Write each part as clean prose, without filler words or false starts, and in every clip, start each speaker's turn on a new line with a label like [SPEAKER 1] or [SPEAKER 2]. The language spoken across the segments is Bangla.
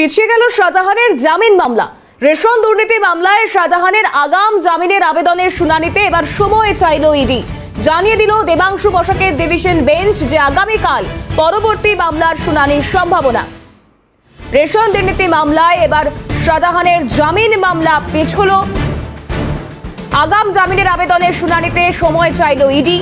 [SPEAKER 1] পিছিয়ে গেল শাহজাহানের জামিন মামলা। রেশন দুর্নীতি মামলায় শাহজাহানের আগাম জামিনের আবেদনের শুনানিতে এবার সময় চাইল ইডি। জানিয়ে দিল দেবাংশু বসাকের ডিভিশন বেঞ্চ যে আগামীকাল পরবর্তী মামলার শুনানির সম্ভাবনা। রেশন দুর্নীতি মামলায় এবার শাহজাহানের জামিন মামলা পিছল। আগাম জামিনের আবেদনের শুনানিতে সময় চাইল ইডি।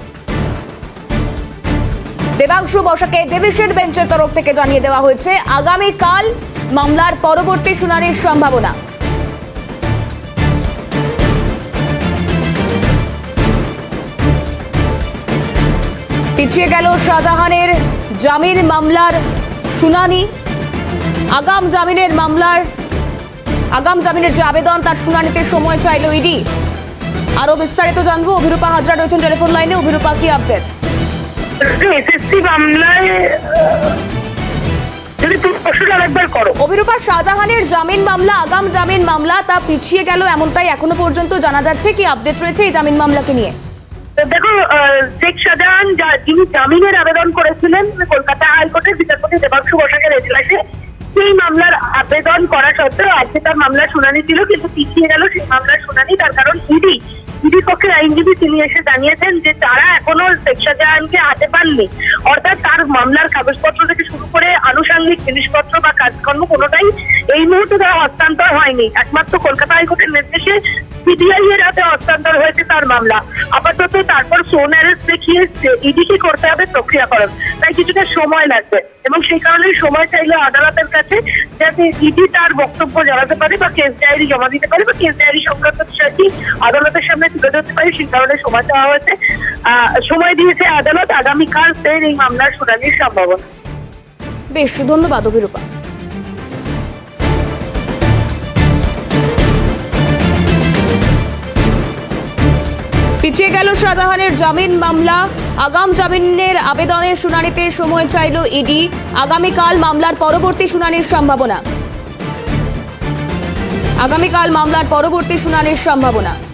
[SPEAKER 1] দেবাংশু বসাকে ডিভিশন বেঞ্চের তরফ থেকে জানিয়ে দেওয়া হয়েছে আগামীকাল মামলার পরবর্তী শুনানির সম্ভাবনা। পিছিয়ে গেল শাহজাহানের জামিন মামলার শুনানি। আগাম জামিনের যে আবেদন তার শুনানিতে সময় চাইল ইডি। আরো বিস্তারিত জানবো, অভিরূপা হাজরা রয়েছেন টেলিফোন লাইনে। অভিরূপা, কি আপডেট?
[SPEAKER 2] এসএসসি মামলায় যদি তুমি প্রশ্নটা আরেকবার করো।
[SPEAKER 1] অভিরূপা, শাহজাহানের জামিন মামলা, আগাম জামিন মামলা তা পিছিয়ে গেল এমনটাই এখনো পর্যন্ত জানা যাচ্ছে। কি আপডেট রয়েছে এই জামিন মামলাকে নিয়ে?
[SPEAKER 2] দেখো, শেখ শাহজাহান যিনি জামিনের আবেদন করেছিলেন কলকাতা হাইকোর্টের বিচারপতি দেবাংশু বসাকের এজলাসে, সেই মামলার আবেদন করা সত্ত্বেও আজকে তার মামলার শুনানি ছিল, কিন্তু পিছিয়ে গেল সেই মামলার শুনানি। তার কারণ ইডি পক্ষের আইনজীবী তিনি এসে জানিয়েছেন যে তারা এখনো শেখ শাহজাহানকে হাতে পাননি, অর্থাৎ তার মামলার কাগজপত্র থেকে শুরু করে আনুষঙ্গিক জিনিসপত্র বা কাজকর্ম কোনোটাই এই মুহূর্তে তারা হস্তান্তর হয়নি। একমাত্র কলকাতা হাইকোর্টের নির্দেশে সিবিআই এর হাতে হস্তান্তর হয়েছে তার মামলা। আপাতত তারপর ফোন অ্যারেস্ট দেখিয়ে ইডিকে করতে হবে প্রক্রিয়াকরণ, তাই কিছুটা সময় লাগবে এবং সেই কারণেই সময় চাইলে আদালতের কাছে, যাতে ইডি তার বক্তব্য জানাতে পারে বা কেস ডায়েরি জমা দিতে পারে বা কেস ডায়েরি সংক্রান্ত বিষয়টি আদালতের সামনে তুলে ধরতে পারে, সেই কারণে সময় চাওয়া হয়েছে। সময় দিয়েছে আদালত আগামীকাল এই মামলার শুনানির সম্ভাবনা।
[SPEAKER 1] বেশ, ধন্যবাদ অভিরূপা। পিছিয়ে গেল শাহজাহানের জামিন মামলা। আগাম জামিনের আবেদনের শুনানিতে সময় চাইল ইডি। আগামীকাল মামলার পরবর্তী শুনানির সম্ভাবনা।